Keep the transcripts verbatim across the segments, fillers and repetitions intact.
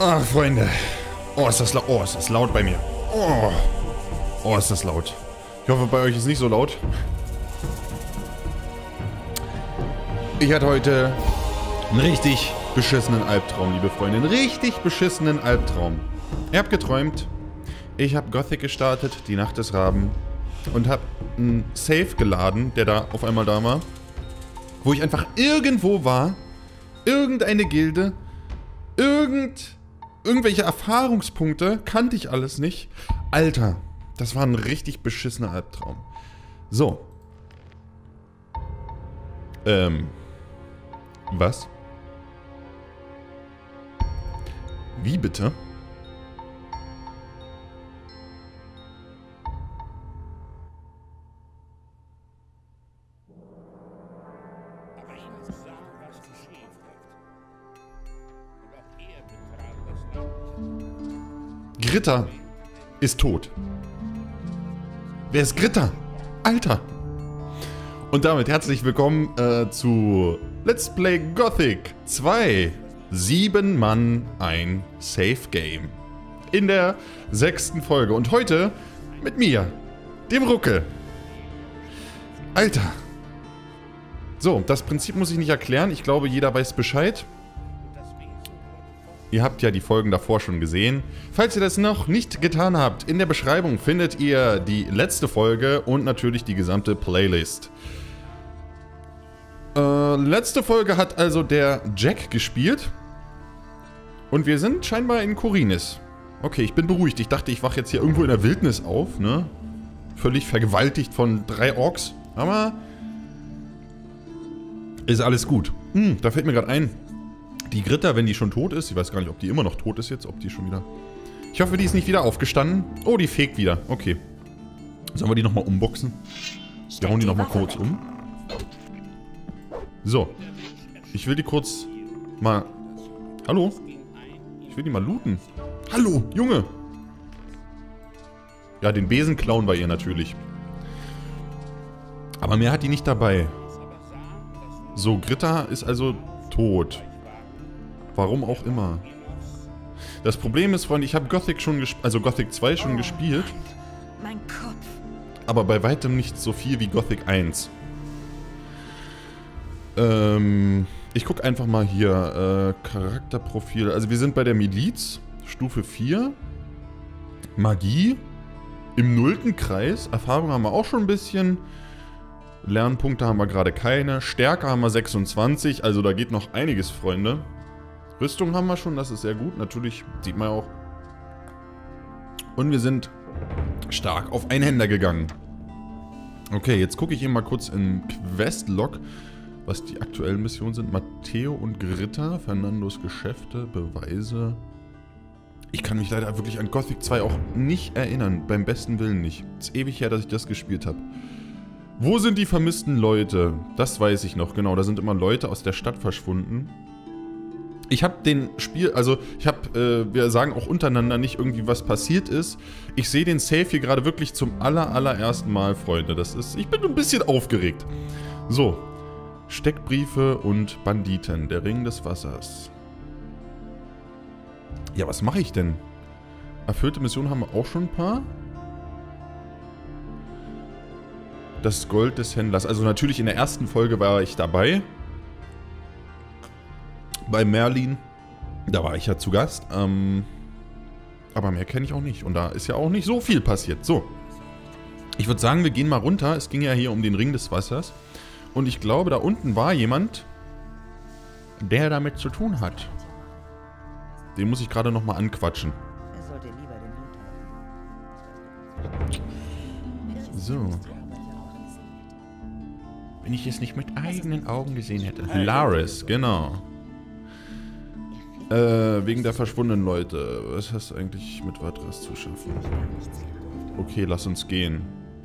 Ach, Freunde. Oh, ist das laut. Oh, ist das laut bei mir. Oh. Oh, ist das laut. Ich hoffe, bei euch ist nicht so laut. Ich hatte heute einen richtig beschissenen Albtraum, liebe Freunde. Einen richtig beschissenen Albtraum. Ihr habt geträumt. Ich habe Gothic gestartet, die Nacht des Raben. Und habe einen Save geladen, der da auf einmal da war. Wo ich einfach irgendwo war. Irgendeine Gilde. Irgend... Irgendwelche Erfahrungspunkte. Kannte ich alles nicht. Alter, das war ein richtig beschissener Albtraum. So. Ähm... Was? Wie bitte? Gritta ist tot. Wer ist Gritta? Alter! Und damit herzlich willkommen äh, zu Let's Play Gothic zwei. Sieben Mann, ein Safe Game. In der sechsten Folge. Und heute mit mir, dem Rucke. Alter. So, das Prinzip muss ich nicht erklären. Ich glaube, jeder weiß Bescheid. Ihr habt ja die Folgen davor schon gesehen. Falls ihr das noch nicht getan habt, in der Beschreibung findet ihr die letzte Folge und natürlich die gesamte Playlist. Äh, letzte Folge hat also der Jack gespielt. Und wir sind scheinbar in Khorinis. Okay, ich bin beruhigt. Ich dachte, ich wache jetzt hier irgendwo in der Wildnis auf, ne? Völlig vergewaltigt von drei Orks. Aber ist alles gut. Hm, da fällt mir gerade ein. Die Gritta, wenn die schon tot ist, ich weiß gar nicht, ob die immer noch tot ist jetzt, ob die schon wieder... Ich hoffe, die ist nicht wieder aufgestanden. Oh, die fegt wieder. Okay. Sollen wir die nochmal umboxen? Wir hauen die nochmal kurz um. So. Ich will die kurz mal... Hallo? Ich will die mal looten. Hallo, Junge! Ja, den Besen klauen wir ihr natürlich. Aber mehr hat die nicht dabei. So, Gritta ist also tot. Warum auch immer. Das Problem ist, Freunde, ich habe Gothic schon gespielt, also Gothic zwei schon oh, gespielt. Mein Kopf. Aber bei weitem nicht so viel wie Gothic eins. Ähm, ich gucke einfach mal hier, äh, Charakterprofil. Also wir sind bei der Miliz, Stufe vier. Magie. Im nullten Kreis. Erfahrung haben wir auch schon ein bisschen. Lernpunkte haben wir gerade keine. Stärke haben wir sechsundzwanzig, also da geht noch einiges, Freunde. Rüstung haben wir schon, das ist sehr gut. Natürlich sieht man auch. Und wir sind stark auf Einhänder gegangen. Okay, jetzt gucke ich hier mal kurz in Questlog, was die aktuellen Missionen sind. Matteo und Gritta, Fernandos Geschäfte, Beweise. Ich kann mich leider wirklich an Gothic zwei auch nicht erinnern. Beim besten Willen nicht. Es ist ewig her, dass ich das gespielt habe. Wo sind die vermissten Leute? Das weiß ich noch, genau. Da sind immer Leute aus der Stadt verschwunden. Ich habe den Spiel, also ich habe, äh, wir sagen auch untereinander nicht irgendwie, was passiert ist. Ich sehe den Save hier gerade wirklich zum aller, allerersten Mal, Freunde. Das ist, ich bin ein bisschen aufgeregt. So, Steckbriefe und Banditen, der Ring des Wassers. Ja, was mache ich denn? Erfüllte Missionen haben wir auch schon ein paar. Das Gold des Händlers. Also natürlich in der ersten Folge war ich dabei. Bei Merlin. Da war ich ja zu Gast. Ähm, aber mehr kenne ich auch nicht. Und da ist ja auch nicht so viel passiert. So. Ich würde sagen, wir gehen mal runter. Es ging ja hier um den Ring des Wassers. Und ich glaube, da unten war jemand, der damit zu tun hat. Den muss ich gerade nochmal anquatschen. So. Wenn ich es nicht mit eigenen Augen gesehen hätte. Laris, genau. Äh, wegen der verschwundenen Leute. Was hast du eigentlich mit Vatras zu schaffen? Okay, lass uns gehen.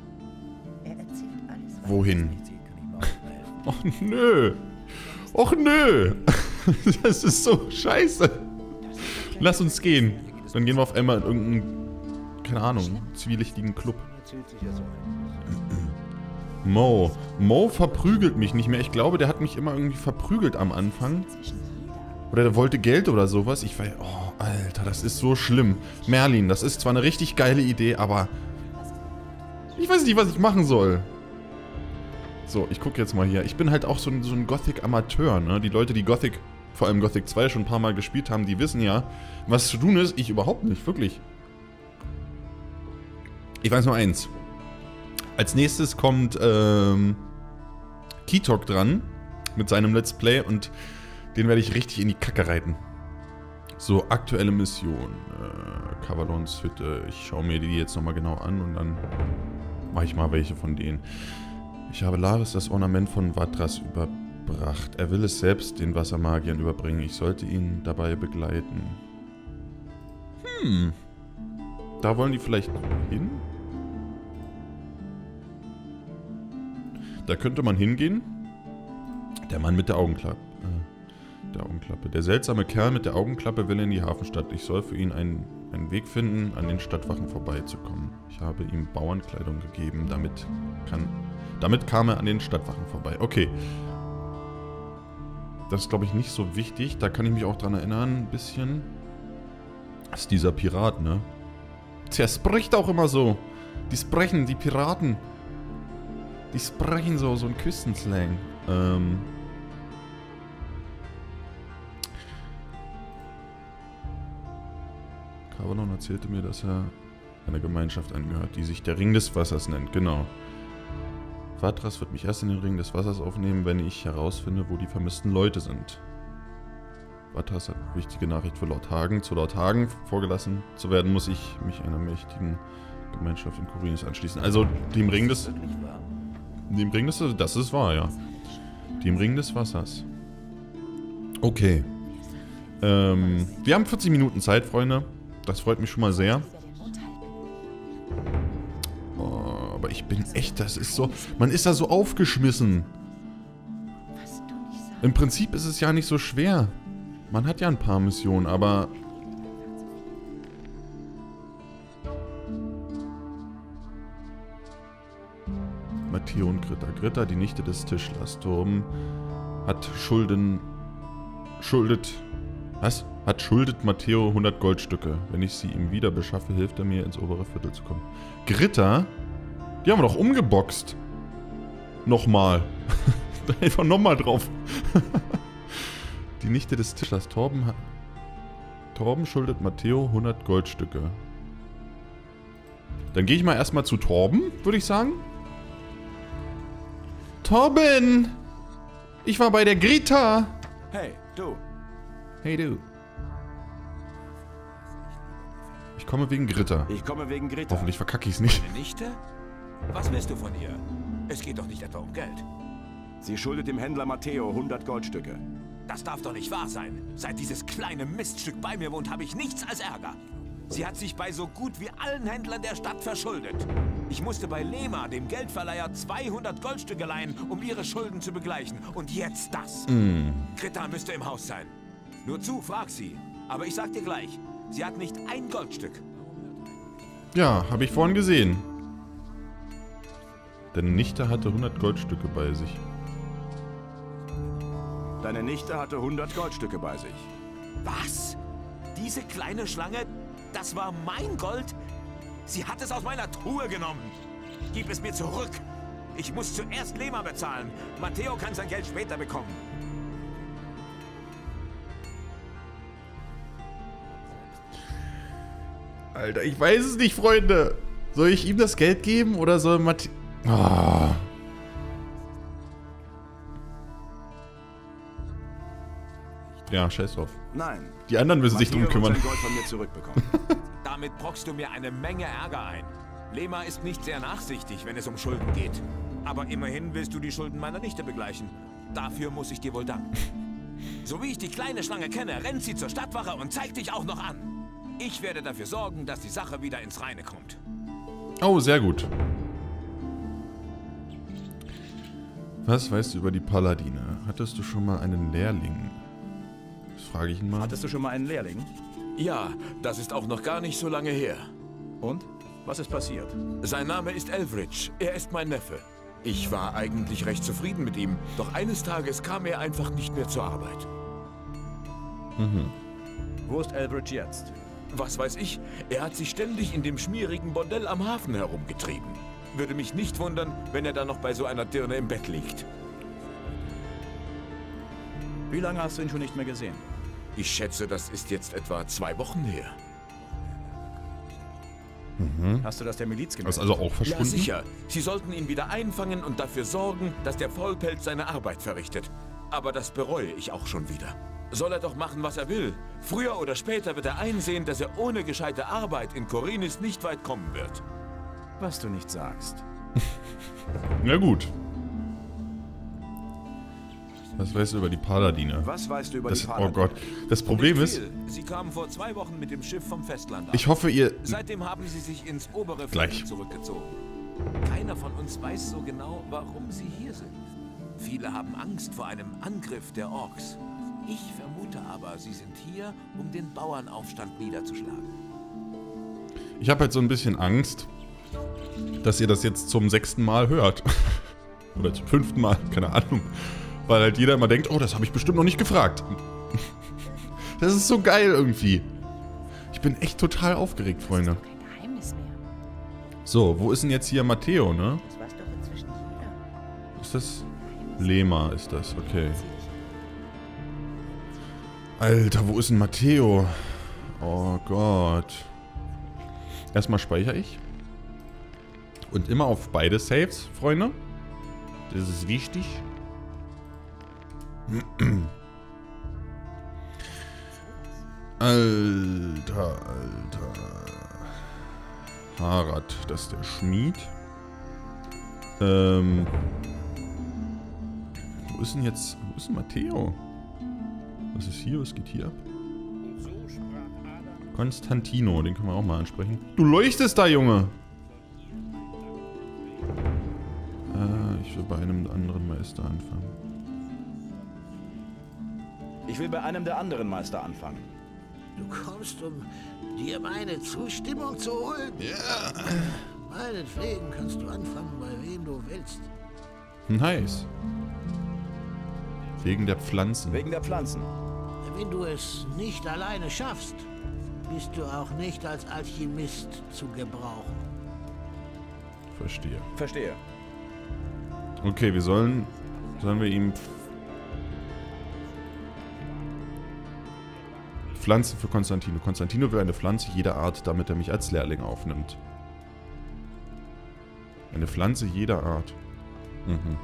Wohin? Och nö. Och nö. Das ist so scheiße. Lass uns gehen. Dann gehen wir auf einmal in irgendeinen, keine Ahnung, zwielichtigen Club. Mo. Mo verprügelt mich nicht mehr. Ich glaube, der hat mich immer irgendwie verprügelt am Anfang. Oder der wollte Geld oder sowas. Ich weiß... Oh, Alter, das ist so schlimm. Merlin, das ist zwar eine richtig geile Idee, aber... Ich weiß nicht, was ich machen soll. So, ich gucke jetzt mal hier. Ich bin halt auch so ein, so ein Gothic-Amateur, ne? Die Leute, die Gothic, vor allem Gothic zwei schon ein paar Mal gespielt haben, die wissen ja, was zu tun ist. Ich überhaupt nicht, wirklich. Ich weiß nur eins. Als nächstes kommt ähm, Kitok dran mit seinem Let's Play und den werde ich richtig in die Kacke reiten. So, aktuelle Mission. Äh, Kavalons Hütte. Ich schaue mir die jetzt nochmal genau an und dann mache ich mal welche von denen. Ich habe Laris das Ornament von Vatras überbracht. Er will es selbst den Wassermagiern überbringen. Ich sollte ihn dabei begleiten. Hm. Da wollen die vielleicht hin? Da könnte man hingehen. Der Mann mit der Augenklappe. Äh, der Augenklappe. Der seltsame Kerl mit der Augenklappe will in die Hafenstadt. Ich soll für ihn einen, einen Weg finden, an den Stadtwachen vorbeizukommen. Ich habe ihm Bauernkleidung gegeben. Damit kann... Damit kam er an den Stadtwachen vorbei. Okay. Das ist, glaube ich, nicht so wichtig. Da kann ich mich auch dran erinnern, ein bisschen. Das ist dieser Pirat, ne? Der spricht auch immer so. Die sprechen, die Piraten. Die sprechen so, so ein Küstenslang. Ähm. Kavalon erzählte mir, dass er einer Gemeinschaft angehört, die sich der Ring des Wassers nennt. Genau. Vatras wird mich erst in den Ring des Wassers aufnehmen, wenn ich herausfinde, wo die vermissten Leute sind. Vatras hat eine wichtige Nachricht für Lord Hagen. Zu Lord Hagen vorgelassen zu werden, muss ich mich einer mächtigen Gemeinschaft in Khorinis anschließen. Also, dem Ring des... Dem Ring des... Das ist wahr, ja. Dem Ring des Wassers. Okay. Ähm, wir haben vierzig Minuten Zeit, Freunde. Das freut mich schon mal sehr. Aber ich bin echt, das ist so... Man ist da so aufgeschmissen. Im Prinzip ist es ja nicht so schwer. Man hat ja ein paar Missionen, aber... Matteo und Gritta. Gritta, die Nichte des Tischlers. Torben hat Schulden... Schuldet... Was? Hat schuldet Matteo hundert Goldstücke. Wenn ich sie ihm wieder beschaffe, hilft er mir, ins obere Viertel zu kommen. Gritta? Die haben wir doch umgeboxt. Nochmal. Einfach nochmal drauf. Die Nichte des Tischlers. Torben hat... Torben schuldet Matteo hundert Goldstücke. Dann gehe ich mal erstmal zu Torben, würde ich sagen. Torben! Ich war bei der Gritta! Hey, du. Hey, du. Ich komme wegen Gritta. Ich komme wegen Gritta. Hoffentlich verkacke ich es nicht. Deine Nichte? Was willst du von ihr? Es geht doch nicht etwa um Geld. Sie schuldet dem Händler Matteo hundert Goldstücke. Das darf doch nicht wahr sein. Seit dieses kleine Miststück bei mir wohnt, habe ich nichts als Ärger. Sie hat sich bei so gut wie allen Händlern der Stadt verschuldet. Ich musste bei Lema, dem Geldverleiher, zweihundert Goldstücke leihen, um ihre Schulden zu begleichen. Und jetzt das. Mm. Gritta müsste im Haus sein. Nur zu, frag sie. Aber ich sag dir gleich, sie hat nicht ein Goldstück. Ja, habe ich vorhin gesehen. Deine Nichte hatte hundert Goldstücke bei sich. Deine Nichte hatte hundert Goldstücke bei sich. Was? Diese kleine Schlange, das war mein Gold? Sie hat es aus meiner Truhe genommen. Gib es mir zurück. Ich muss zuerst Lema bezahlen. Matteo kann sein Geld später bekommen. Alter, ich weiß es nicht, Freunde. Soll ich ihm das Geld geben oder soll Matteo... Oh. Ja, scheiß drauf. Nein. Die anderen müssen sich drum kümmern. Gold von mir zurückbekommen. Damit brockst du mir eine Menge Ärger ein. Lema ist nicht sehr nachsichtig, wenn es um Schulden geht. Aber immerhin willst du die Schulden meiner Nichte begleichen. Dafür muss ich dir wohl danken. So wie ich die kleine Schlange kenne, rennt sie zur Stadtwache und zeigt dich auch noch an. Ich werde dafür sorgen, dass die Sache wieder ins Reine kommt. Oh, sehr gut. Was weißt du über die Paladine? Hattest du schon mal einen Lehrling? Das frage ich ihn mal. Hattest du schon mal einen Lehrling? Ja, das ist auch noch gar nicht so lange her. Und? Was ist passiert? Sein Name ist Elfridge. Er ist mein Neffe. Ich war eigentlich recht zufrieden mit ihm, doch eines Tages kam er einfach nicht mehr zur Arbeit. Mhm. Wo ist Elbridge jetzt? Was weiß ich? Er hat sich ständig in dem schmierigen Bordell am Hafen herumgetrieben. Würde mich nicht wundern, wenn er dann noch bei so einer Dirne im Bett liegt. Wie lange hast du ihn schon nicht mehr gesehen? Ich schätze, das ist jetzt etwa zwei Wochen her. Mhm. Hast du das der Miliz Das gemeldet? ist also auch verschwunden? Ja, sicher. Sie sollten ihn wieder einfangen und dafür sorgen, dass der Vollpelz seine Arbeit verrichtet. Aber das bereue ich auch schon wieder. Soll er doch machen, was er will. Früher oder später wird er einsehen, dass er ohne gescheite Arbeit in Khorinis nicht weit kommen wird. Was du nicht sagst. Na gut. Was weißt du über die Paladine? Was weißt du über Das, die oh Paladine? Gott. Das Problem Nicht ist, viel. Sie kamen vor zwei Wochen mit dem Schiff vom Festland an. ich hoffe, ihr... Seitdem haben sie sich ins obere Gleich. Viertel zurückgezogen. Keiner von uns weiß so genau, warum sie hier sind. Viele haben Angst vor einem Angriff der Orks. Ich vermute aber, sie sind hier, um den Bauernaufstand niederzuschlagen. Ich habe halt so ein bisschen Angst, dass ihr das jetzt zum sechsten Mal hört. Oder zum fünften Mal, keine Ahnung. Weil halt jeder immer denkt, oh, das habe ich bestimmt noch nicht gefragt. Das ist so geil irgendwie. Ich bin echt total aufgeregt, Freunde. Kein Geheimnis mehr. So, wo ist denn jetzt hier Matteo, ne? Das weiß doch inzwischen jeder. Ist das... Lema ist das, okay. Alter, wo ist denn Matteo? Oh Gott. Erstmal speichere ich. Und immer auf beide Saves, Freunde. Das ist wichtig. Alter, Alter. Harald, das ist der Schmied. Ähm... Wo ist denn jetzt... Wo ist denn Matteo? Was ist hier? Was geht hier ab? Konstantino, den können wir auch mal ansprechen. Du leuchtest da, Junge! Äh, ich will bei einem anderen Meister anfangen. Ich will bei einem der anderen Meister anfangen. Du kommst, um dir meine Zustimmung zu holen? Ja. Meinetwegen kannst du anfangen, bei wem du willst. Nice. Wegen der Pflanzen. Wegen der Pflanzen. Wenn du es nicht alleine schaffst, bist du auch nicht als Alchemist zu gebrauchen. Verstehe. Verstehe. Okay, wir sollen... Sollen wir ihm... Pflanzen für Konstantino. Konstantino will eine Pflanze jeder Art, damit er mich als Lehrling aufnimmt. Eine Pflanze jeder Art. Mhm.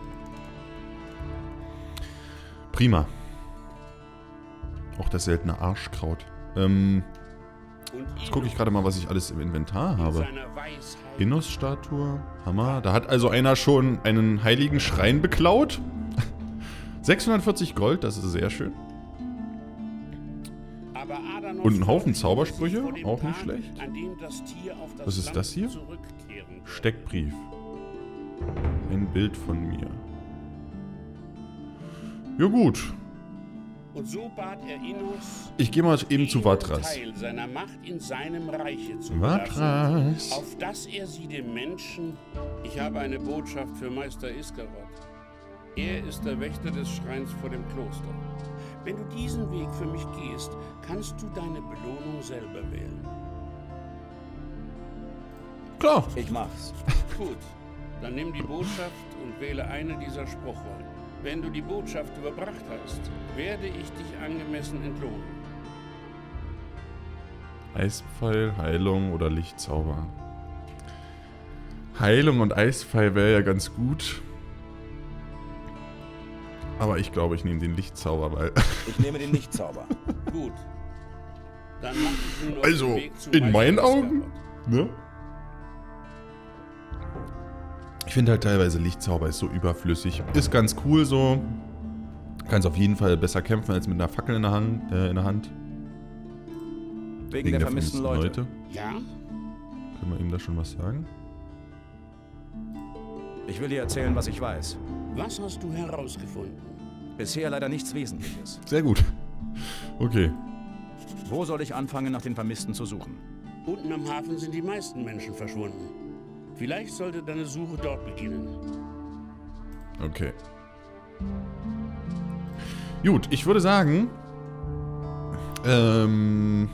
Prima. Auch das seltene Arschkraut. Ähm, jetzt gucke ich gerade mal, was ich alles im Inventar habe. Innos-Statue, Hammer. Da hat also einer schon einen heiligen Schrein beklaut. sechshundertvierzig Gold, das ist sehr schön. Und ein Haufen Zaubersprüche, auch nicht schlecht. Was ist das hier? Steckbrief. Ein Bild von mir. Ja gut. Und so bat er Innos, Ich gehe mal eben zu Vatras. Teil seiner Macht in seinem Reiche zu Vatras. belassen, auf dass er sie dem Menschen... Ich habe eine Botschaft für Meister Iskarot. Er ist der Wächter des Schreins vor dem Kloster. Wenn du diesen Weg für mich gehst, kannst du deine Belohnung selber wählen. Klar. Ich mach's. Gut, dann nimm die Botschaft und wähle eine dieser Spruchrollen. Wenn du die Botschaft überbracht hast, werde ich dich angemessen entlohnen. Eispfeil, Heilung oder Lichtzauber. Heilung und Eispfeil wäre ja ganz gut. Aber ich glaube, ich nehme den Lichtzauber, weil... Ich nehme den Lichtzauber. Gut. Dann mach ich nun auf Also, den Weg zu in Meister meinen Iskarot. Augen, ne? Ich finde halt teilweise Lichtzauber ist so überflüssig. Ist ganz cool so. Kannst auf jeden Fall besser kämpfen als mit einer Fackel in der Hand. Äh, in der Hand. Wegen, der, vermissten Leute. Ja? Können wir ihm da schon was sagen? Ich will dir erzählen, was ich weiß. Was hast du herausgefunden? Bisher leider nichts Wesentliches. Sehr gut. Okay. Wo soll ich anfangen, nach den Vermissten zu suchen? Unten am Hafen sind die meisten Menschen verschwunden. Vielleicht sollte deine Suche dort beginnen. Okay. Gut, ich würde sagen... Ähm...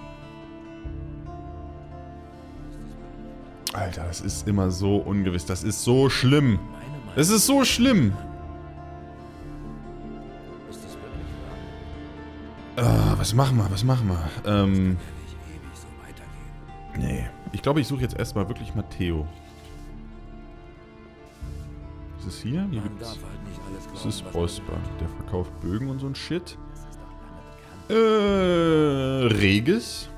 Alter, das ist immer so ungewiss. Das ist so schlimm. Das ist so schlimm. Ah, was machen wir? Was machen wir? Ähm... Nee. Ich glaube, ich suche jetzt erstmal wirklich Matteo. Was ist hier? Hier gibt's... Das ist Prosper. Der verkauft Bögen und so ein Shit. Äh... Regis?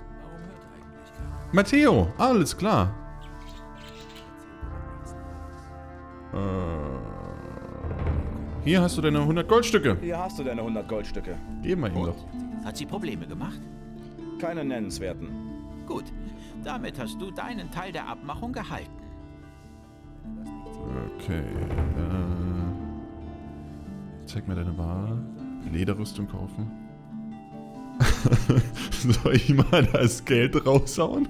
Matteo! Alles klar. Äh... Hier hast du deine hundert Goldstücke. Hier hast du deine hundert Goldstücke. Geben wir ihm doch. Hat sie Probleme gemacht? Keine nennenswerten. Gut. Damit hast du deinen Teil der Abmachung gehalten. Okay. Äh, zeig mir deine Ware. Lederrüstung kaufen. Soll ich mal das Geld raushauen?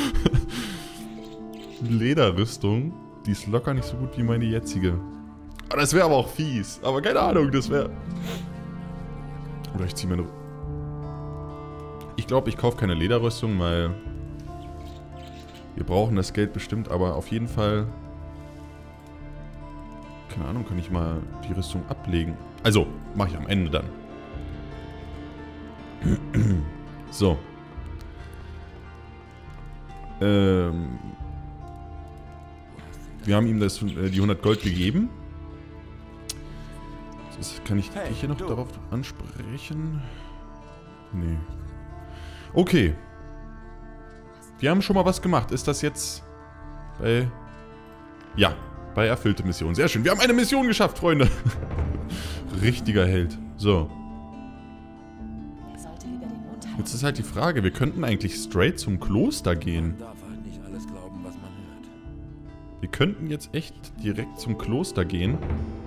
Lederrüstung. Die ist locker nicht so gut wie meine jetzige. Das wäre aber auch fies. Aber keine Ahnung, das wäre... Oder ich ziehe meine... Ich glaube, ich kaufe keine Lederrüstung, weil... Wir brauchen das Geld bestimmt, aber auf jeden Fall... Keine Ahnung, kann ich mal die Rüstung ablegen. Also, mache ich am Ende dann. So. Ähm... Wir haben ihm das, äh, die hundert Gold gegeben. Das kann ich dich hier noch darauf ansprechen? Nee. Okay. Wir haben schon mal was gemacht. Ist das jetzt bei... Ja, bei erfüllte Mission. Sehr schön. Wir haben eine Mission geschafft, Freunde. Richtiger Held. So. Jetzt ist halt die Frage, wir könnten eigentlich straight zum Kloster gehen. Wir könnten jetzt echt direkt zum Kloster gehen.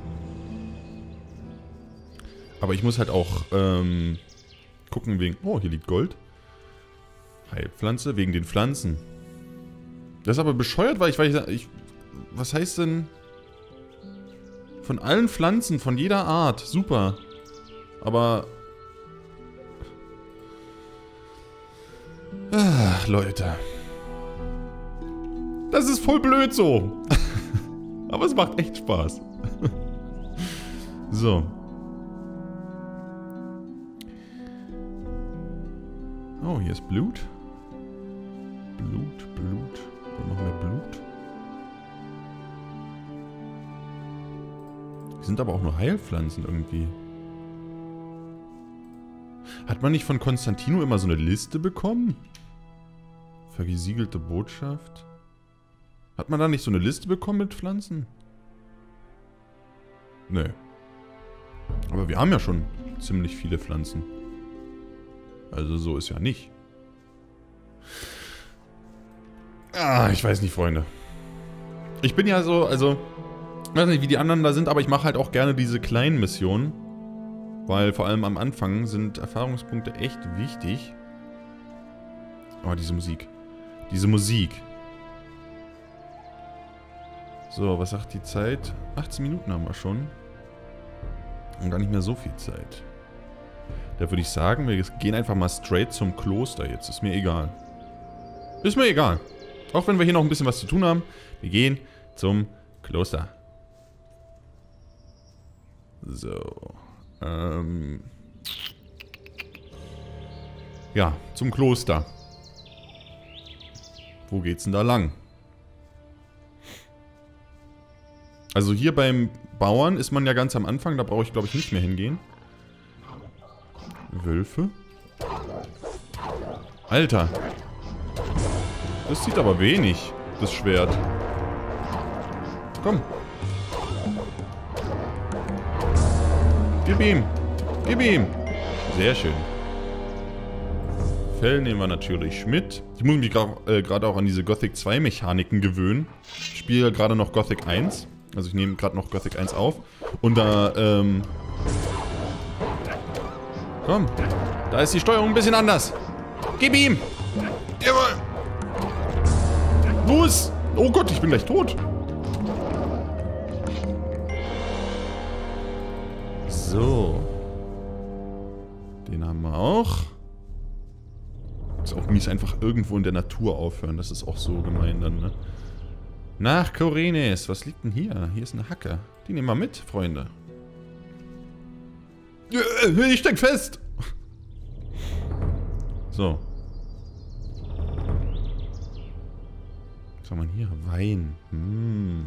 Aber ich muss halt auch ähm, gucken wegen... Oh, hier liegt Gold. Heilpflanze wegen den Pflanzen. Das ist aber bescheuert, weil ich weiß... Ich, was heißt denn... Von allen Pflanzen, von jeder Art. Super. Aber... Ah, Leute. Das ist voll blöd so. Aber es macht echt Spaß. So. Oh, hier ist Blut. Blut, Blut. Und noch mehr Blut. Die sind aber auch nur Heilpflanzen irgendwie. Hat man nicht von Konstantino immer so eine Liste bekommen? Vergesiegelte Botschaft. Hat man da nicht so eine Liste bekommen mit Pflanzen? Nö. Aber wir haben ja schon ziemlich viele Pflanzen. Also so ist ja nicht. Ah, ich weiß nicht, Freunde. Ich bin ja so, also... Ich weiß nicht, wie die anderen da sind, aber ich mache halt auch gerne diese kleinen Missionen. Weil vor allem am Anfang sind Erfahrungspunkte echt wichtig. Oh, diese Musik. Diese Musik. So, was sagt die Zeit? achtzehn Minuten haben wir schon. Und gar nicht mehr so viel Zeit. Da würde ich sagen, wir gehen einfach mal straight zum Kloster jetzt. Ist mir egal. Ist mir egal. Auch wenn wir hier noch ein bisschen was zu tun haben. Wir gehen zum Kloster. So. Ähm. Ja, zum Kloster. Wo geht's denn da lang? Also hier beim Bauern ist man ja ganz am Anfang. Da brauche ich, glaube ich, nicht mehr hingehen. Wölfe. Alter. Das sieht aber wenig, das Schwert. Komm. Gib ihm. Gib ihm. Sehr schön. Fell nehmen wir natürlich mit. Ich muss mich gerade äh, auch an diese Gothic zwei Mechaniken gewöhnen. Ich spiele gerade noch Gothic eins. Also ich nehme gerade noch Gothic eins auf. Und da, ähm... Komm. Da ist die Steuerung ein bisschen anders. Gib ihm. Jawohl. Los. Oh Gott, ich bin gleich tot. So. Den haben wir auch. Ist auch mies, einfach irgendwo in der Natur aufhören. Das ist auch so gemein dann, ne? Nach Korenes. Was liegt denn hier? Hier ist eine Hacke. Die nehmen wir mit, Freunde. Ich steck fest! So. Was haben wir hier? Wein. Hm.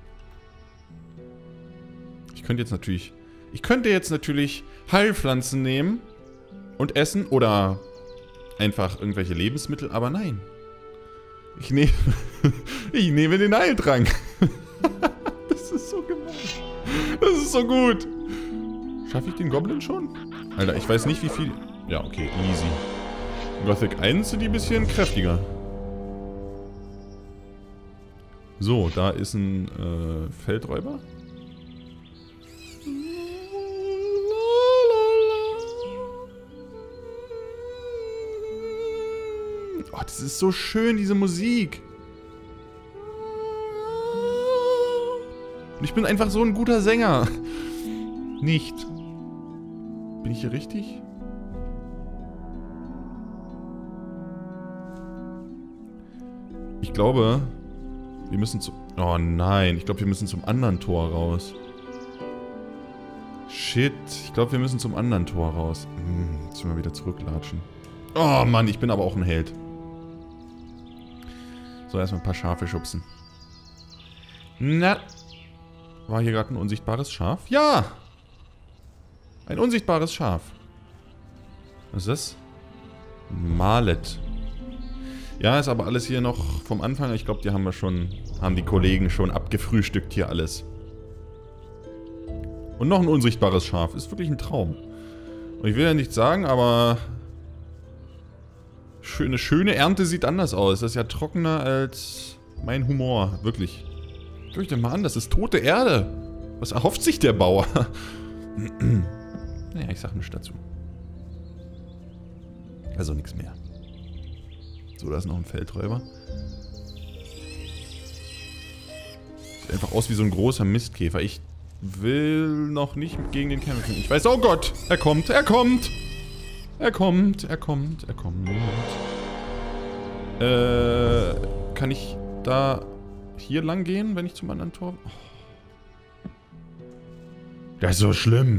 Ich könnte jetzt natürlich... Ich könnte jetzt natürlich Heilpflanzen nehmen und essen oder einfach irgendwelche Lebensmittel, aber nein. Ich nehme... ich nehme den Heiltrank. Das ist so gemein. Das ist so gut. Schaffe ich den Goblin schon? Alter, ich weiß nicht wie viel... Ja, okay, easy. Gothic eins sind die ein bisschen kräftiger. So, da ist ein äh, Feldräuber. Oh, das ist so schön, diese Musik. Und ich bin einfach so ein guter Sänger. Nicht. Bin ich hier richtig? Ich glaube, wir müssen zu... Oh nein, ich glaube, wir müssen zum anderen Tor raus. Shit, ich glaube, wir müssen zum anderen Tor raus. Hm, jetzt müssen wir wieder zurücklatschen. Oh Mann, ich bin aber auch ein Held. So, erstmal ein paar Schafe schubsen. Na. War hier gerade ein unsichtbares Schaf? Ja! Ein unsichtbares Schaf. Was ist das? Malet. Ja, ist aber alles hier noch vom Anfang. Ich glaube, die haben wir schon, haben die Kollegen schon abgefrühstückt hier alles. Und noch ein unsichtbares Schaf. Ist wirklich ein Traum. Und ich will ja nichts sagen, aber eine schöne Ernte sieht anders aus. Das ist ja trockener als mein Humor. Wirklich. Guck euch das mal an, das ist tote Erde. Was erhofft sich der Bauer? Naja, ich sag nichts dazu. Also nichts mehr. So, da ist noch ein Feldräuber. Sieht einfach aus wie so ein großer Mistkäfer. Ich will noch nicht gegen den kämpfen. Ich weiß, oh Gott, er kommt, er kommt. Er kommt, er kommt, er kommt. Äh, kann ich da hier lang gehen, wenn ich zum anderen Tor... Oh. Das ist so schlimm.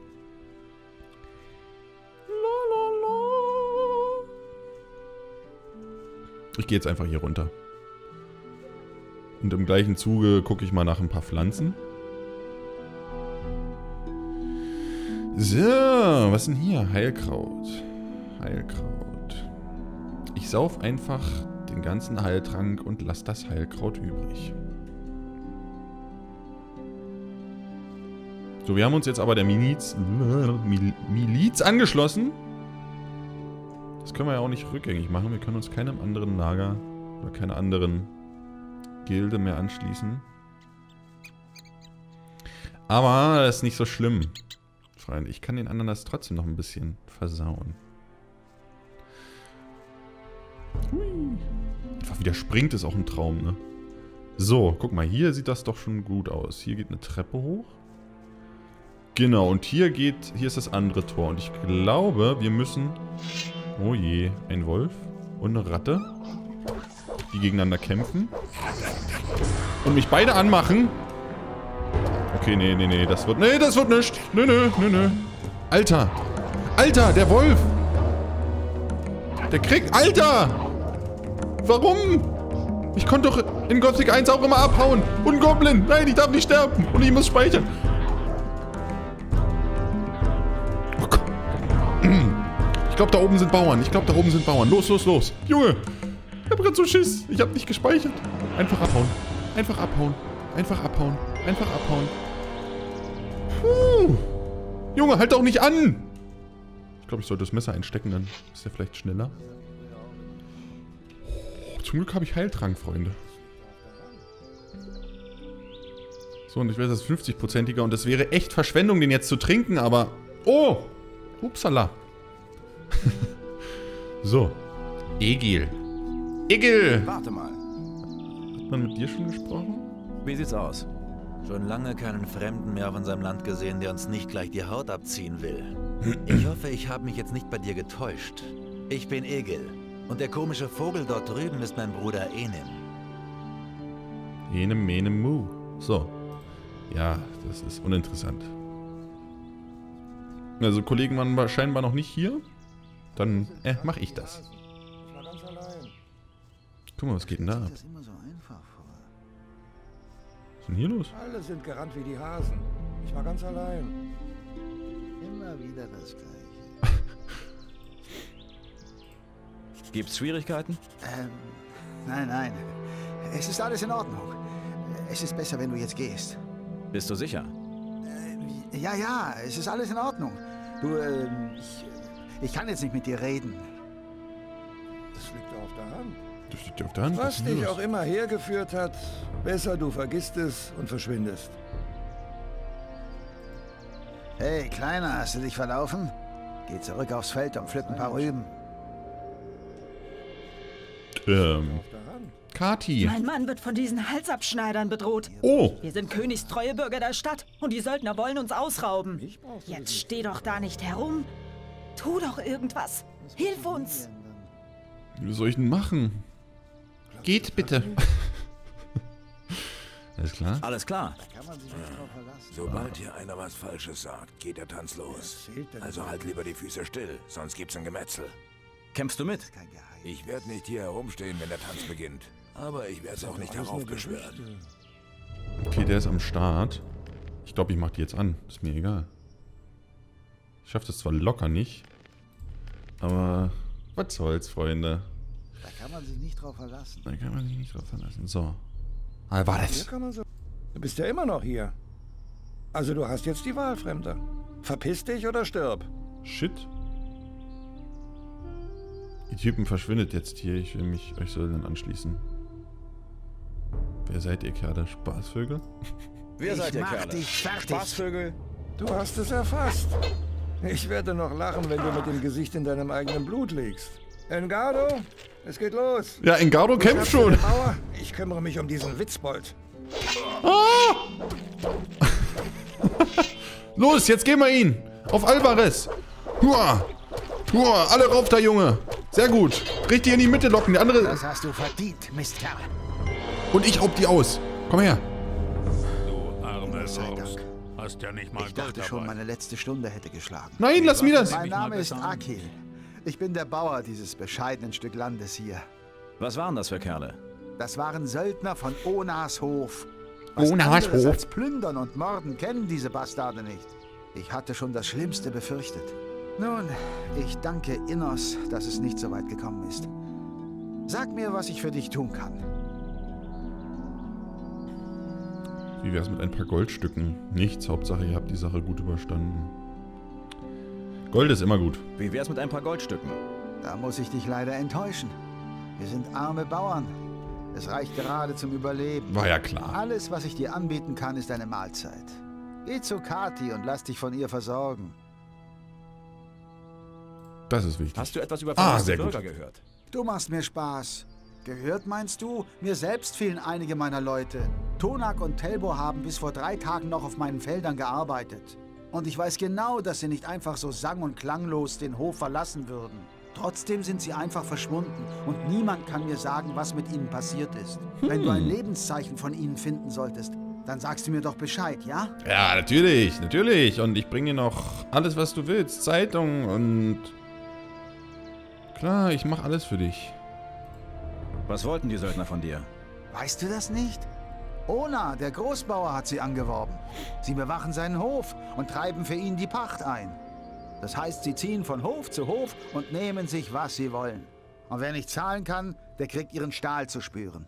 Ich gehe jetzt einfach hier runter. Und im gleichen Zuge gucke ich mal nach ein paar Pflanzen. So, was ist denn hier? Heilkraut. Heilkraut. Ich sauf einfach den ganzen Heiltrank und lass das Heilkraut übrig. So, wir haben uns jetzt aber der Miliz, Mil, Miliz angeschlossen. Das können wir ja auch nicht rückgängig machen. Wir können uns keinem anderen Lager oder keiner anderen Gilde mehr anschließen. Aber das ist nicht so schlimm. Freunde, ich kann den anderen das trotzdem noch ein bisschen versauen. Hui. Einfach wie der springt, ist auch ein Traum, ne? So, guck mal, hier sieht das doch schon gut aus. Hier geht eine Treppe hoch. Genau, und hier geht, hier ist das andere Tor. Und ich glaube, wir müssen... Oh je, ein Wolf und eine Ratte, die gegeneinander kämpfen. Und mich beide anmachen. Okay, nee, nee, nee, das wird... Nee, das wird nichts. Nö, nö, nö, nö. Alter. Alter, der Wolf. Der kriegt... Alter! Warum? Ich konnte doch in Gothic eins auch immer abhauen. Und ein Goblin. Nein, ich darf nicht sterben. Und ich muss speichern. Oh Gott. Ich glaube, da oben sind Bauern. Ich glaube, da oben sind Bauern. Los, los, los. Junge. Ich hab grad so Schiss. Ich hab nicht gespeichert. Einfach abhauen. Einfach abhauen. Einfach abhauen. Einfach abhauen. Puh. Junge, halt doch nicht an. Ich glaube, ich sollte das Messer einstecken, dann ist er vielleicht schneller. Oh, zum Glück habe ich Heiltrank, Freunde. So, und ich weiß, das ist fünfzig-prozentiger und das wäre echt Verschwendung, den jetzt zu trinken, aber... Oh! Upsala. So. Egil. Egil! Warte mal. Hat man mit dir schon gesprochen? Wie sieht's aus? Schon lange keinen Fremden mehr von seinem Land gesehen, der uns nicht gleich die Haut abziehen will. Ich hoffe, ich habe mich jetzt nicht bei dir getäuscht. Ich bin Egil. Und der komische Vogel dort drüben ist mein Bruder Enim. Enem, menem, mu. So. Ja, das ist uninteressant. Also Kollegen waren scheinbar noch nicht hier. Dann äh, mache ich das. Ich war ganz allein. Guck mal, was geht denn da ab? Das immer so einfach vor. Was ist denn hier los? Alle sind gerannt wie die Hasen. Ich war ganz allein. Immer wieder das Gleiche. Gibt's Schwierigkeiten? Ähm, nein, nein. Es ist alles in Ordnung. Es ist besser, wenn du jetzt gehst. Bist du sicher? Äh, ja, ja, es ist alles in Ordnung. Du, ähm, ich, ich kann jetzt nicht mit dir reden. Das liegt doch auf der Hand. Das liegt ja auf der Hand. Was dich auch immer hergeführt hat, besser du vergisst es und verschwindest. Hey, Kleiner, hast du dich verlaufen? Geh zurück aufs Feld und pflück ein paar Rüben. Ähm, Kati. Mein Mann wird von diesen Halsabschneidern bedroht. Oh. Wir sind königstreue Bürger der Stadt und die Söldner wollen uns ausrauben. Jetzt steh doch da nicht herum. Tu doch irgendwas. Hilf uns. Wie soll ich denn machen? Geht bitte. Alles klar? Alles klar. Sobald hier einer was Falsches sagt, geht der Tanz los. Also halt lieber die Füße still, sonst gibt's ein Gemetzel. Kämpfst du mit? Ich werde nicht hier herumstehen, wenn der Tanz beginnt. Aber ich werde es auch nicht heraufbeschwören. Okay, der ist am Start. Ich glaube, ich mache die jetzt an. Ist mir egal. Ich schaffe das zwar locker nicht. Aber was soll's, Freunde. Da kann man sich nicht drauf verlassen. Da kann man sich nicht drauf verlassen. So. Ah, war das. So. Du bist ja immer noch hier. Also du hast jetzt die Wahl, Fremder. Verpiss dich oder stirb. Shit. Die Typen verschwindet jetzt hier. Ich will mich euch Söldnern anschließen. Wer seid ihr, Kerle? Spaßvögel? Wer seid ihr, Kerle? Dich fertig. Spaßvögel? Du hast es erfasst. Ich werde noch lachen, wenn du mit dem Gesicht in deinem eigenen Blut liegst. Engardo, es geht los. Ja, Engardo kämpft schon. Mauer. Ich kümmere mich um diesen Witzbold. Ah! Los, jetzt gehen wir ihn. Auf Alvarez. Hua. Hua, alle rauf da, Junge. Sehr gut. Richtig in die Mitte locken. Der andere... Das hast du verdient, Mistkerl. Und ich raub die aus. Komm her. Du arme Wurst. Hast ja nicht mal Ich dachte schon, meine letzte Stunde hätte geschlagen. Nein, lass mir das. Mein Name ist Akil. Ich bin der Bauer dieses bescheidenen Stück Landes hier. Was waren das für Kerle? Das waren Söldner von Onas Hof. Was Onas anderes Hof. als Plündern und Morden kennen diese Bastarde nicht. Ich hatte schon das Schlimmste befürchtet. Nun, ich danke Innos, dass es nicht so weit gekommen ist. Sag mir, was ich für dich tun kann. Wie wär's mit ein paar Goldstücken? Nichts, Hauptsache ihr habt die Sache gut überstanden. Gold ist immer gut. Wie wär's mit ein paar Goldstücken? Da muss ich dich leider enttäuschen. Wir sind arme Bauern. Es reicht gerade zum Überleben. War ja klar. Alles, was ich dir anbieten kann, ist eine Mahlzeit. Geh zu Kati und lass dich von ihr versorgen. Das ist wichtig. Hast du etwas über Ah, sehr gut. Bürger gehört? Du machst mir Spaß. Gehört, meinst du? Mir selbst fehlen einige meiner Leute. Tonak und Telbo haben bis vor drei Tagen noch auf meinen Feldern gearbeitet. Und ich weiß genau, dass sie nicht einfach so sang- und klanglos den Hof verlassen würden. Trotzdem sind sie einfach verschwunden und niemand kann mir sagen, was mit ihnen passiert ist. Hm. Wenn du ein Lebenszeichen von ihnen finden solltest, dann sagst du mir doch Bescheid, ja? Ja, natürlich, natürlich. Und ich bringe dir noch alles, was du willst. Zeitung und... Klar, ich mache alles für dich. Was wollten die Söldner von dir? Weißt du das nicht? Ona, der Großbauer, hat sie angeworben. Sie bewachen seinen Hof und treiben für ihn die Pacht ein. Das heißt, sie ziehen von Hof zu Hof und nehmen sich, was sie wollen. Und wer nicht zahlen kann, der kriegt ihren Stahl zu spüren.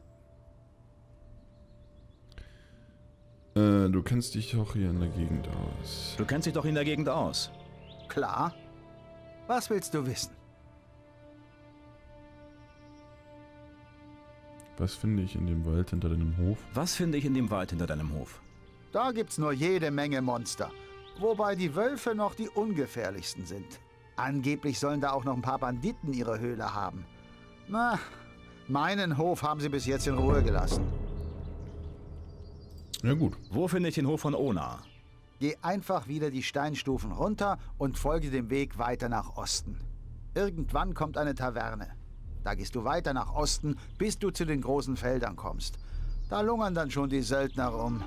Äh, du kennst dich auch hier in der Gegend aus. Du kennst dich doch in der Gegend aus. Klar. Was willst du wissen? Was finde ich in dem Wald hinter deinem Hof? Was finde ich in dem Wald hinter deinem Hof? Da gibt's nur jede Menge Monster. Wobei die Wölfe noch die ungefährlichsten sind. Angeblich sollen da auch noch ein paar Banditen ihre Höhle haben. Na, meinen Hof haben sie bis jetzt in Ruhe gelassen. Ja gut. Wo finde ich den Hof von Ona? Geh einfach wieder die Steinstufen runter und folge dem Weg weiter nach Osten. Irgendwann kommt eine Taverne. Da gehst du weiter nach Osten, bis du zu den großen Feldern kommst. Da lungern dann schon die Söldner rum.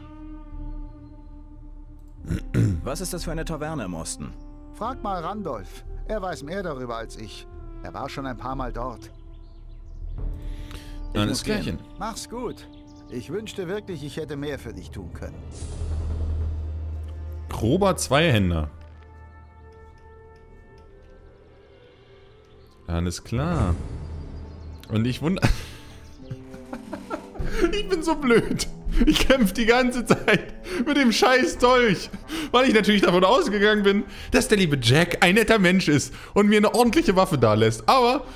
Was ist das für eine Taverne im Osten? Frag mal Randolph. Er weiß mehr darüber als ich. Er war schon ein paar Mal dort. Alles klärchen. Mach's gut. Ich wünschte wirklich, ich hätte mehr für dich tun können. Grober Zweihänder. Alles klar. Und ich wundere... Ich bin so blöd. Ich kämpfe die ganze Zeit mit dem scheiß Dolch, weil ich natürlich davon ausgegangen bin, dass der liebe Jack ein netter Mensch ist und mir eine ordentliche Waffe da lässt. Aber...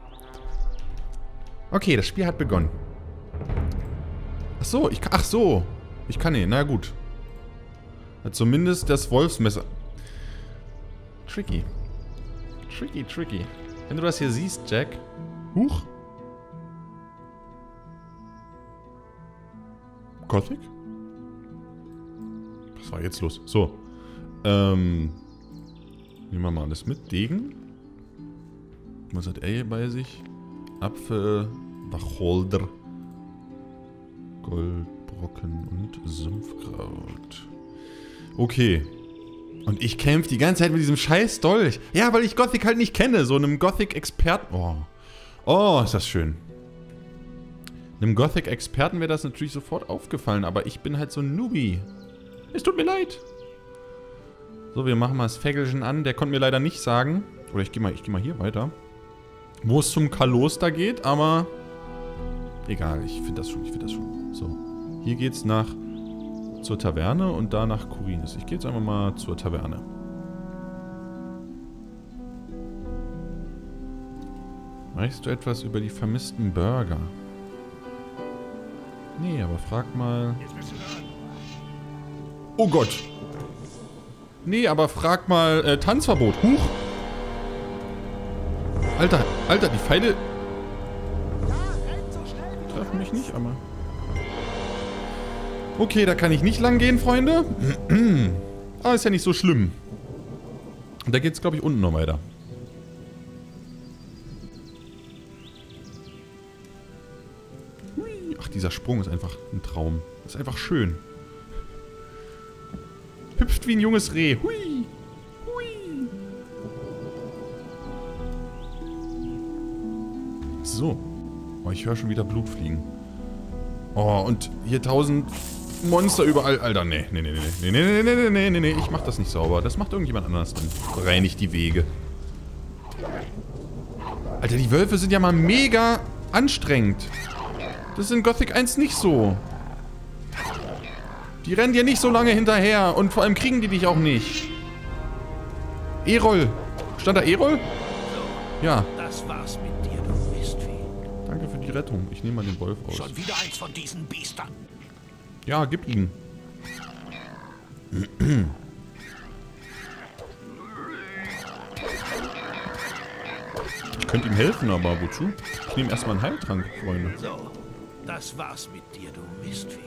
Okay, das Spiel hat begonnen. Ach so, ich kann... Ach so. Ich kann nicht. Na gut. Zumindest das Wolfsmesser. Tricky. Tricky, tricky. Wenn du das hier siehst, Jack. Huch. Gothic? Was war jetzt los? So. Ähm. Nehmen wir mal alles mit. Degen. Was hat er hier bei sich? Apfel, Wacholder, Goldbrocken und Sumpfkraut. Okay. Und ich kämpfe die ganze Zeit mit diesem scheiß Dolch. Ja, weil ich Gothic halt nicht kenne. So einem Gothic-Experten. Oh. Oh, ist das schön. Einem Gothic-Experten wäre das natürlich sofort aufgefallen. Aber ich bin halt so ein Newbie. Es tut mir leid. So, wir machen mal das Fägelchen an. Der konnte mir leider nicht sagen. Oder ich gehe mal, ich geh mal hier weiter. Wo es zum Kloster geht, aber... Egal, ich finde das schon, ich finde das schon. So. Hier geht's nach... zur Taverne und da nach Khorinis. Ich gehe jetzt einfach mal zur Taverne. Weißt du etwas über die vermissten Burger? Nee, aber frag mal... Oh Gott! Nee, aber frag mal... Äh, Tanzverbot. Huch! Alter, Alter, die Pfeile... treffen mich nicht, aber... Okay, da kann ich nicht lang gehen, Freunde. Aber ist ja nicht so schlimm. Und da geht's, glaube ich, unten noch weiter. Ach, dieser Sprung ist einfach ein Traum. Das ist einfach schön. Hüpft wie ein junges Reh. Hui. Hui. So. Oh, ich höre schon wieder Blut fliegen. Oh, und hier tausend Monster überall. Alter, nee, nee, nee, nee, nee, nee, nee, nee, nee, nee, nee, ich mach das nicht sauber. Das macht irgendjemand anders dann. Reinigt die Wege. Alter, die Wölfe sind ja mal mega anstrengend. Das ist in Gothic eins nicht so. Die rennen dir nicht so lange hinterher und vor allem kriegen die dich auch nicht. Erol. Stand da Erol? Ja. Das war's mit dir, du Mistvieh. Danke für die Rettung. Ich nehme mal den Wolf aus. Schon wieder eins von diesen Biestern. Ja, gib ihn. Ich könnte ihm helfen, aber wozu? Ich nehme erstmal einen Heiltrank, Freunde. So, das war's mit dir, du Mistvieh.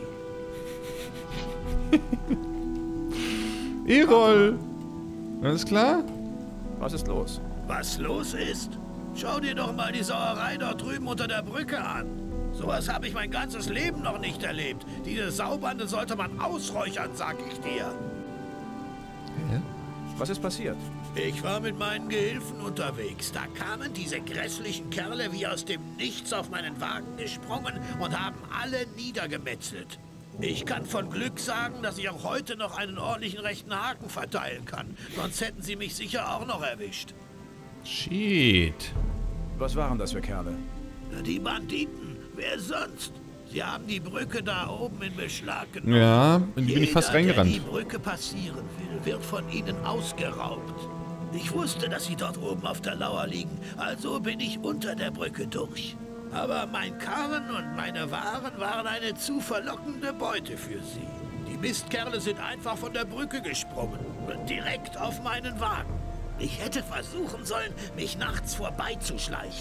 Erol! Alles klar? Was ist los? Was los ist? Schau dir doch mal die Sauerei dort drüben unter der Brücke an. Sowas habe ich mein ganzes Leben noch nicht erlebt. Diese Saubande sollte man ausräuchern, sag ich dir. Hä? Was ist passiert? Ich war mit meinen Gehilfen unterwegs. Da kamen diese grässlichen Kerle wie aus dem Nichts auf meinen Wagen gesprungen und haben alle niedergemetzelt. Ich kann von Glück sagen, dass ich auch heute noch einen ordentlichen rechten Haken verteilen kann. Sonst hätten sie mich sicher auch noch erwischt. Shit. Was waren das für Kerle? Die Banditen. Wer sonst? Sie haben die Brücke da oben in Beschlag genommen. Ja, in die bin ich fast reingerannt. Jeder, der die Brücke passieren will, wird von ihnen ausgeraubt. Ich wusste, dass sie dort oben auf der Lauer liegen, also bin ich unter der Brücke durch. Aber mein Karren und meine Waren waren eine zu verlockende Beute für sie. Die Mistkerle sind einfach von der Brücke gesprungen und direkt auf meinen Wagen. Ich hätte versuchen sollen, mich nachts vorbeizuschleichen.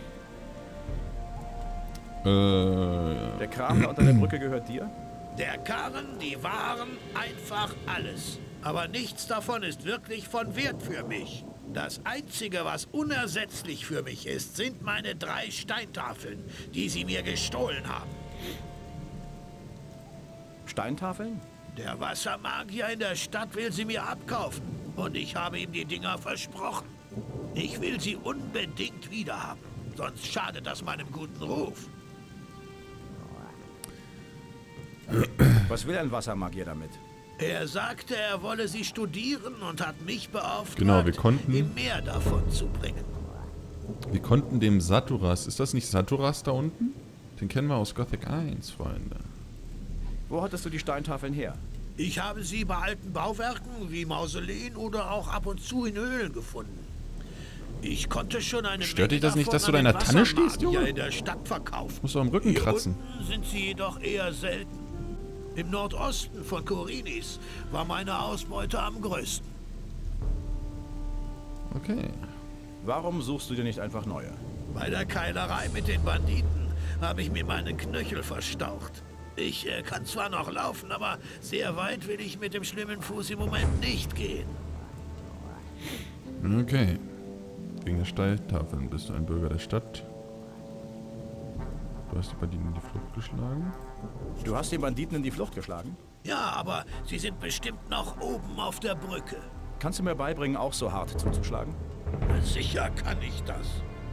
Äh, Der Kram da unter der Brücke gehört dir? Der Karren, die Waren, einfach alles. Aber nichts davon ist wirklich von Wert für mich. Das Einzige, was unersetzlich für mich ist, sind meine drei Steintafeln, die Sie mir gestohlen haben. Steintafeln? Der Wassermagier in der Stadt will sie mir abkaufen. Und ich habe ihm die Dinger versprochen. Ich will sie unbedingt wiederhaben. Sonst schadet das meinem guten Ruf. Was will ein Wassermagier damit? Er sagte, er wolle sie studieren und hat mich beauftragt, genau, wir konnten, ihm mehr davon zu bringen. Wir konnten dem Saturas... Ist das nicht Saturas da unten? Den kennen wir aus Gothic eins, Freunde. Wo hattest du die Steintafeln her? Ich habe sie bei alten Bauwerken wie Mausoleen oder auch ab und zu in Höhlen gefunden. Ich konnte schon eine Stört dich Menge das nicht, dass du davon da in an der den Tanne stehst, Junge? in der Stadt verkaufen. Musst du am Rücken Hier kratzen. unten sind sie jedoch eher selten. Im Nordosten von Korinis war meine Ausbeute am größten. Okay. Warum suchst du dir nicht einfach neue? Bei der Keilerei mit den Banditen habe ich mir meinen Knöchel verstaucht. Ich äh, kann zwar noch laufen, aber sehr weit will ich mit dem schlimmen Fuß im Moment nicht gehen. Okay. Wegen der Steintafeln bist du ein Bürger der Stadt. Du hast die Banditen in die Flucht geschlagen. Du hast den Banditen in die Flucht geschlagen? Ja, aber sie sind bestimmt noch oben auf der Brücke. Kannst du mir beibringen, auch so hart zuzuschlagen? Sicher kann ich das.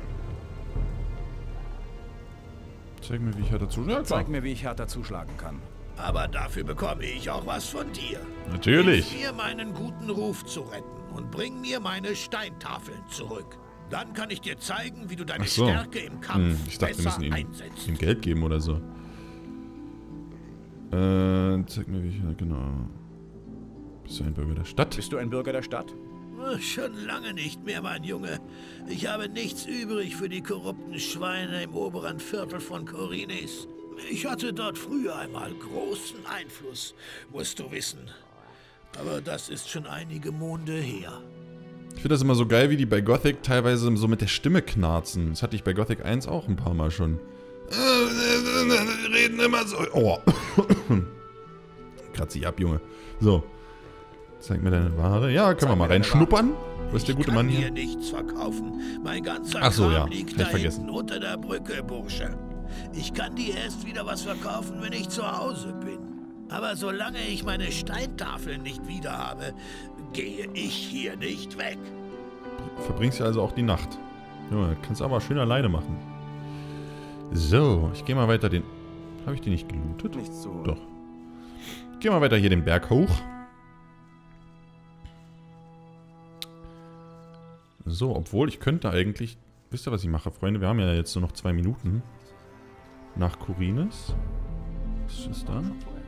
Zeig mir, wie ich härter zuschlagen kann. Zeig mir, wie ich härter zuschlagen kann. Aber dafür bekomme ich auch was von dir. Natürlich. Hilf mir, meinen guten Ruf zu retten und bring mir meine Steintafeln zurück. Dann kann ich dir zeigen, wie du deine Ach so. Stärke im Kampf hm, ich dachte, wir besser müssen ihm, einsetzt. ihm Geld geben oder so. Äh, zeig mir, wie ich... Genau. Bist du ein Bürger der Stadt? Bist du ein Bürger der Stadt? Schon lange nicht mehr, mein Junge. Ich habe nichts übrig für die korrupten Schweine im oberen Viertel von Korinis. Ich hatte dort früher einmal großen Einfluss, musst du wissen. Aber das ist schon einige Monde her. Ich finde das immer so geil, wie die bei Gothic teilweise so mit der Stimme knarzen. Das hatte ich bei Gothic eins auch ein paar Mal schon. Die reden immer so. Oh. Kratz dich ab, Junge. So. Zeig mir deine Ware. Ja, können Zeig wir mal reinschnuppern. Was ist der gute Mann hier? Ich kann dir nichts verkaufen. Mein ganzer Ach so, Kram ja. liegt Hab ich da vergessen. hinten unter der Brücke, Bursche. Ich kann dir erst wieder was verkaufen, wenn ich zu Hause bin. Aber solange ich meine Steintafeln nicht wieder habe, gehe ich hier nicht weg. Verbringst du also auch die Nacht. Junge, kannst du aber schön alleine machen. So, ich gehe mal weiter den... Habe ich den nicht gelootet? Nichts zu holen. Doch. Ich gehe mal weiter hier den Berg hoch. So, obwohl ich könnte eigentlich... Wisst ihr, was ich mache, Freunde? Wir haben ja jetzt nur noch zwei Minuten. Nach Korinis. Was ist da?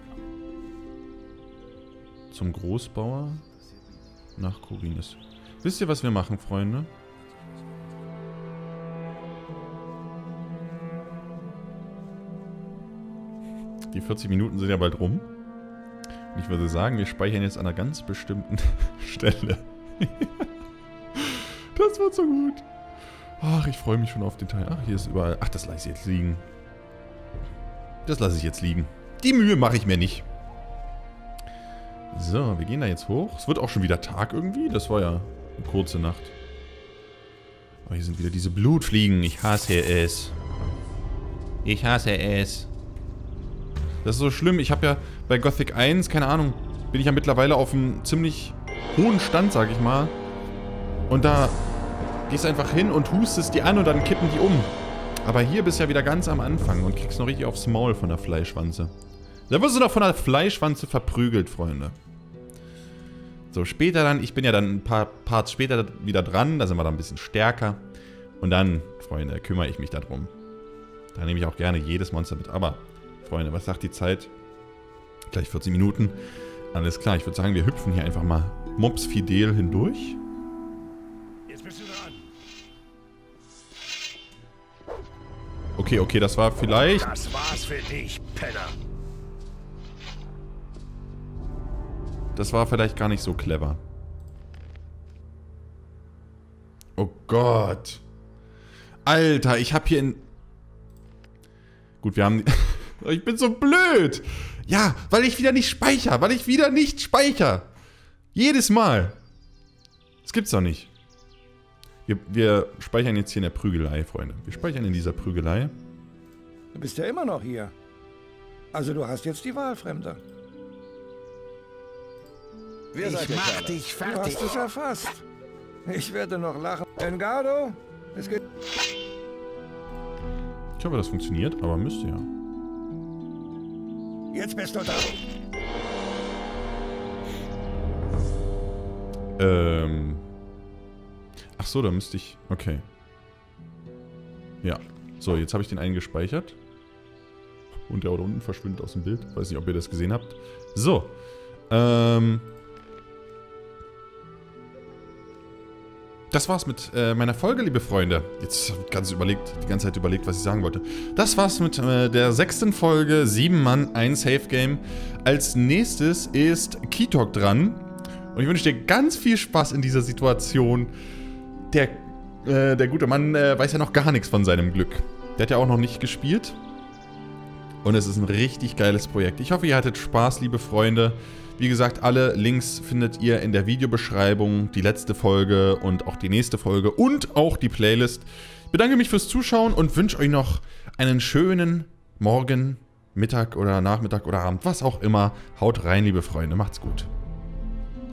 Zum Großbauer. Nach Korinis. Wisst ihr, was wir machen, Freunde? Die vierzig Minuten sind ja bald rum. Und ich würde sagen, wir speichern jetzt an einer ganz bestimmten Stelle. Das wird so gut. Ach, ich freue mich schon auf den Teil. Ach, hier ist überall... Ach, das lasse ich jetzt liegen. Das lasse ich jetzt liegen. Die Mühe mache ich mir nicht. So, wir gehen da jetzt hoch. Es wird auch schon wieder Tag irgendwie. Das war ja eine kurze Nacht. Aber hier sind wieder diese Blutfliegen. Ich hasse es. Ich hasse es. Das ist so schlimm. Ich habe ja bei Gothic eins, keine Ahnung, bin ich ja mittlerweile auf einem ziemlich hohen Stand, sag ich mal. Und da gehst du einfach hin und hustest die an und dann kippen die um. Aber hier bist du ja wieder ganz am Anfang und kriegst noch richtig aufs Maul von der Fleischwanze. Da wirst du doch von der Fleischwanze verprügelt, Freunde. So, später dann, ich bin ja dann ein paar Parts später wieder dran, da sind wir dann ein bisschen stärker. Und dann, Freunde, kümmere ich mich darum. Da nehme ich auch gerne jedes Monster mit. Aber, Freunde, was sagt die Zeit? Gleich vierzig Minuten. Alles klar, ich würde sagen, wir hüpfen hier einfach mal mobsfidel hindurch. Jetzt bist du dran. Okay, okay, das war vielleicht... Das war's für dich, Penner. Das war vielleicht gar nicht so clever. Oh Gott. Alter, ich hab hier in... Gut, wir haben... Ich bin so blöd. Ja, weil ich wieder nicht speichere. Weil ich wieder nicht speichere. Jedes Mal. Das gibt's doch nicht. Wir, wir speichern jetzt hier in der Prügelei, Freunde. Wir speichern in dieser Prügelei. Du bist ja immer noch hier. Also du hast jetzt die Wahl, Fremder. Wer ich seid ihr, mach Kerle? dich fertig. Du hast es erfasst. Ich werde noch lachen. Engardo, es geht... Ich hoffe, das funktioniert, aber müsste ja. Jetzt bist du da. Ähm... Ach so, da müsste ich... Okay. Ja. So, jetzt habe ich den einen gespeichert. Und der da unten verschwindet aus dem Bild. Weiß nicht, ob ihr das gesehen habt. So. Ähm... Das war's mit äh, meiner Folge, liebe Freunde. Jetzt habe ich ganz überlegt, die ganze Zeit überlegt, was ich sagen wollte. Das war's mit äh, der sechsten Folge, sieben Mann, ein Safe Game. Als nächstes ist Kitok dran. Und ich wünsche dir ganz viel Spaß in dieser Situation. Der, äh, der gute Mann äh, weiß ja noch gar nichts von seinem Glück. Der hat ja auch noch nicht gespielt. Und es ist ein richtig geiles Projekt. Ich hoffe, ihr hattet Spaß, liebe Freunde. Wie gesagt, alle Links findet ihr in der Videobeschreibung, die letzte Folge und auch die nächste Folge und auch die Playlist. Ich bedanke mich fürs Zuschauen und wünsche euch noch einen schönen Morgen, Mittag oder Nachmittag oder Abend, was auch immer. Haut rein, liebe Freunde, macht's gut.